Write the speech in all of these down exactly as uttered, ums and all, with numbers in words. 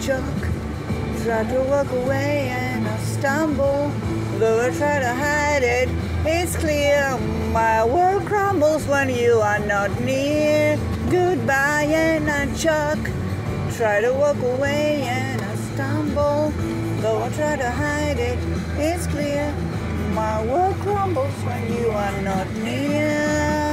choke. Try to walk away and I stumble. Though I try to hide it, it's clear. My world crumbles when you are not near. Goodbye and I choke. Try to walk away and I stumble. Though I try to hide it, it's clear. My world crumbles when you are not near.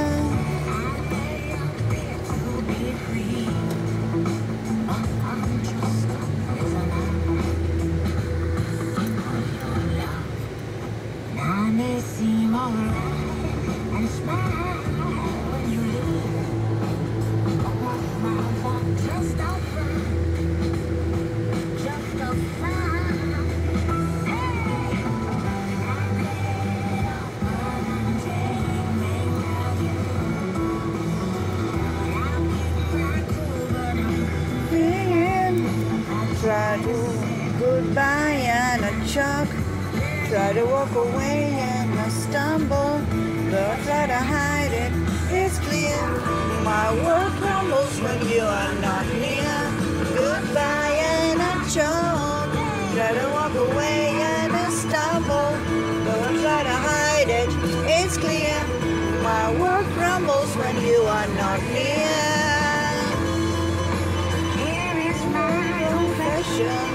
May seem alright and smile when you leave. My heart just a fine, just a fine. Hey, I made up one day, make love you. I try to goodbye and I choke. Try to walk away and I stumble. Though I try to hide it, it's clear. My world crumbles when you are not near. Goodbye and I choke. Try to walk away and I stumble. Though I try to hide it, it's clear. My world crumbles when you are not near. Here is my confession.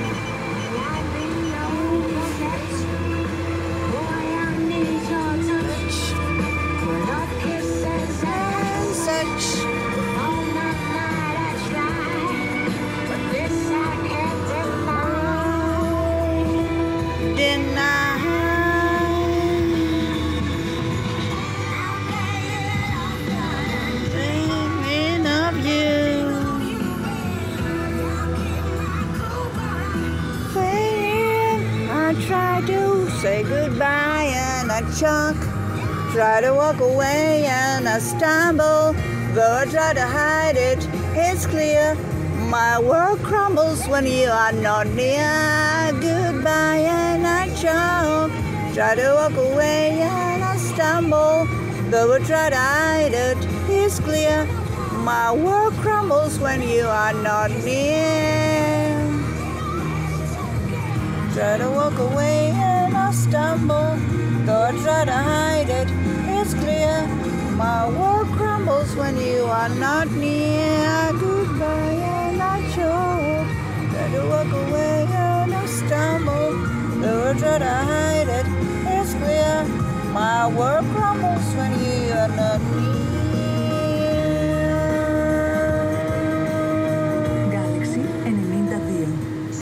Try to say goodbye and I choke. Try to walk away and I stumble. Though I try to hide it, it's clear. My world crumbles when you are not near. Goodbye and I choke. Try to walk away and I stumble. Though I try to hide it, it's clear. My world crumbles when you are not near. Try to walk away and I stumble. Though I try to hide it, it's clear. My world crumbles when you are not near. Goodbye and I choke. Try to walk away and I stumble. Though I try to hide it, it's clear. My world crumbles when you are not near.